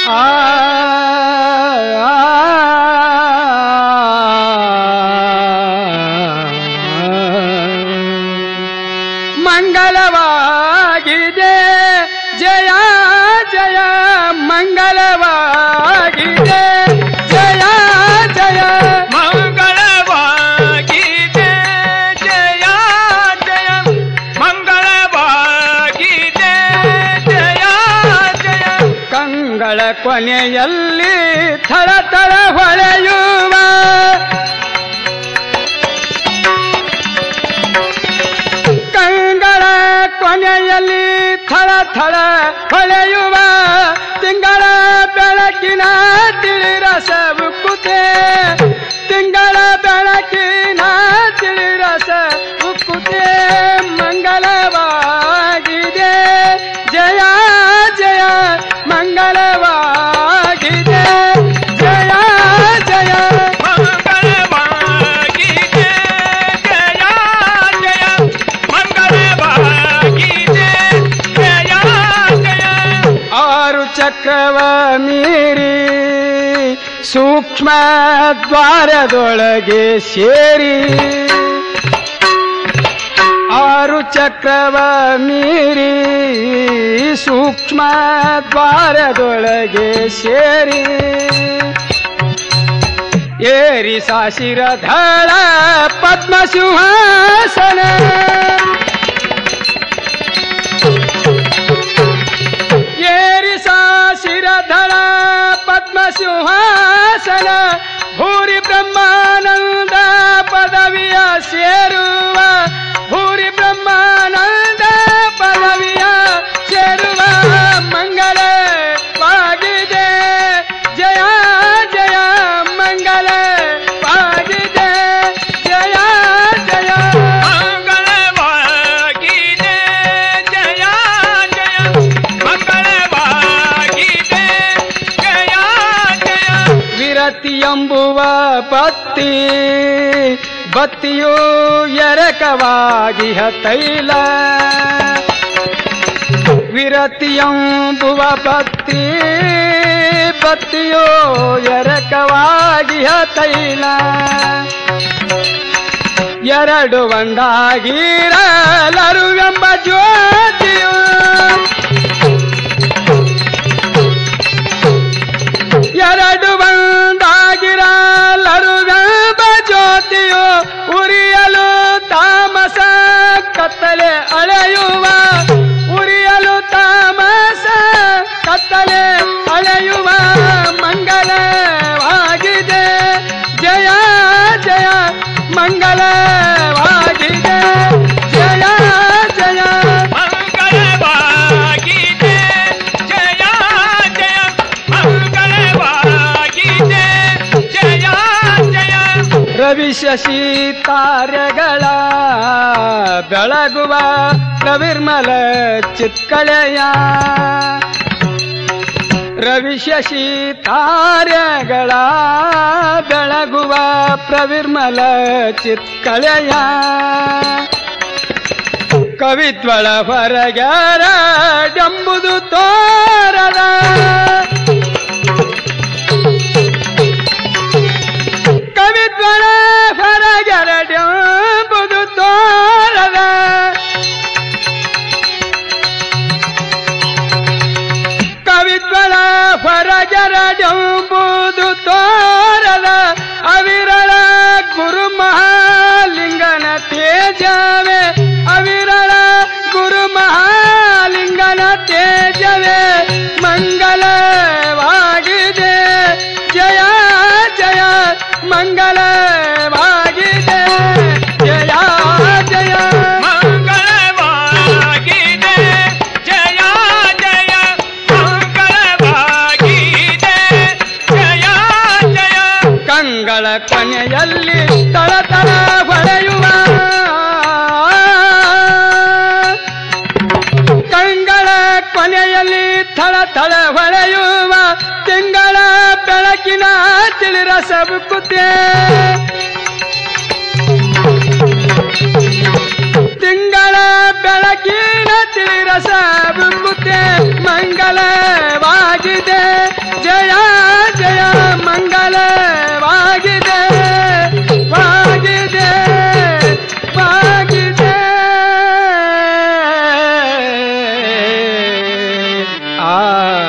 ಮಂಗಲವಾಗಿದೆ ಜಯ ಜಯ ಮಂಗಲವಾಗಿದೆ ಜಯ ಜಯ ಮಂಗಳವಾಗಿದೆ ಜಯ ಜಯ ಮಂಗಳವಾಗಿದೆ ಜಯ ಜಯ ಕಂಗಳ ಕೊನೆಯಲ್ಲಿ ಥಳ ಥಳ ಹೊಳೆಯುವ ಕಂಗಳ ಕೊನೆಯಲ್ಲಿ ಥಳ ಥಳ ಹೊಳೆಯುವ ತಿಂಗಳ ಬೆಳಕಿನ ತಿಳಿರಸ ಉಕ್ಕುತ್ತೆ ತಿಂಗಳ ಬೆಳಕಿನ ತಿಳಿರಸ ಉಕ್ಕುತ್ತೆ ಮಂಗಲವಾಗಿದೆ ಜಯ ಜಯ ಮಂಗಲವಾಗಿದೆ ಜಯ ಜಯ ಮಂಗಳವಾಗಿದೆ ಜಯ ಜಯ ಮಂಗಳವಾಗಿದೆ ಜಯ ಜಯ ಆರು ಚಕ್ರವ ಮೀರಿ ಸೂಕ್ಷ್ಮ ದ್ವಾರದೊಳಗೆ ಸೇರಿ ಆರು ಚಕ್ರವ ಮೀರಿ ಸೂಕ್ಷ್ಮ ದ್ವಾರದೊಳಗೆ ಸೇರಿ ಏರಿ ಸಾಶಿರಧಳ ಪದ್ಮ ಸಿಂಹಾಸನ ಏರಿ ಸಾಶಿರಧಳ ಪದ್ಮ ಸಿಂಹಾಸನ ಭೂರಿ ಬ್ರಹ್ಮಾನಂದ ಪದವಿಯ ಸೇರುವ ಭೂರಿ ಬ್ರಹ್ಮಾನಂದ ಪದವಿಯ ಸೇರುವ ಮಂಗಲವಾಗಿದೆ ಜಯ ಜಯ ಮಂಗಲವಾಗಿದೆ ಜಯ ಜಯ ಮಂಗಳವಾಗಿದೆ ಜಯ ಜಯ ಮಂಗಳವಾಗಿದೆ ಜಯ ಜಯ ವಿರತಿ ಎಂಬುವ ಬತ್ತಿಯು ಎರಕವಾಗಿ ತೈಲ ವಿರತಿ ಎಂಬುವ ಬತ್ತಿಯು ಎರಕವಾಗಿ ತೈಲ ಎರಡು ಒಂದಾಗಿರಲರುವೆಂಬ ಜ್ಯೋತಿಯು ಎರಡು ಒಂದಾಗಿರಲರುವೆಂಬ ಜ್ಯೋತಿಯು ಉರಿಯಲು ತಾಮಸ ಕತ್ತಲೆ ಅಳೆಯುವ ಉರಿಯಲು ತಾಮಸ ಕತ್ತಲೆ ಅಳೆಯುವ ಮಂಗಲವಾಗಿದೆ ಜಯ ಜಯ ಮಂಗಲವಾಗಿದೆ ಜಯ ಜಯ ಮಂಗಳವಾಗಿದೆ ಜಯ ಜಯ ಮಂಗಳವಾಗಿದೆ ಜಯ ಜಯ ರವಿ ಶಶಿ ತಾರೆಗಳ ಬೆಳಗುವ ಪ್ರವಿರ್ಮಲ ಚಿತ್ಕಳೆಯ ರವಿ ಶಶಿ ತಾರೆಗಳ ಬೆಳಗುವ ಪ್ರವಿರ್ಮಲ ಚಿತ್ಕಳೆಯ ಕವಿತ್ವಳ ಹೊರಗರಡೆಂಬುದು ತೋರದ ಕವಿತ್ವಳ ಹೊರಗರಡೆಂಬುದು ತೋರದ ಕವಿತ್ವಳ ಹೊರಗರಡೆಂಬುದು ತೋರದ ಅವಿರಳ ಗುರು ಮಹಾಲಿಂಗನ ತೇಜವೇ ಅವಿರಳ ಗುರು ಮಹಾಲಿಂಗನ ತೇಜವೇ ಮಂಗಲವಾಗಿದೆ ಜಯ ಜಯ ಮಂಗಲವಾಗಿದೆ ಜಯ ಜಯ ಮಂಗಳವಾಗಿದೆ ಜಯ ಜಯ ಮಂಗಳವಾಗಿದೆ ಜಯ ಜಯ ಕಂಗಳ ಕೊನೆಯಲ್ಲಿ ತಳ ತಳ ಹೊಳೆಯುವ ಕಂಗಳ ಕೊನೆಯಲ್ಲಿ ಥಳ ಥಳ ಹೊಳೆಯುವ ತಿಂಗಳ ಬೆಳಕಿನ ತಿಳಿರಸ ಬುಕ್ಕುತ್ತೆ ತಿಂಗಳ ಬೆಳಕಿನ ತಿಳಿರಸ ಬುಕ್ಕುತ್ತೆ ಮಂಗಲವಾಗಿದೆ ಆ